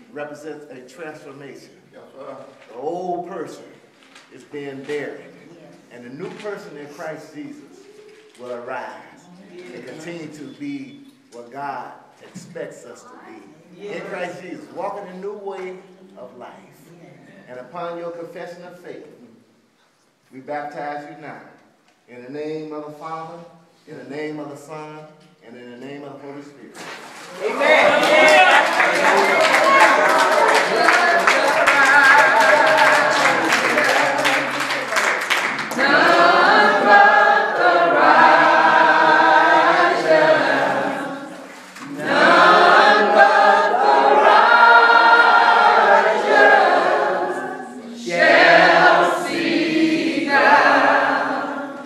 represents a transformation. Yes, sir. The old person is being buried, and the new person in Christ Jesus will arise and continue to be what God expects us to be. In Christ Jesus, walking a new way of life. And upon your confession of faith, we baptize you now. In the name of the Father, in the name of the Son, and in the name of the Holy Spirit. Amen.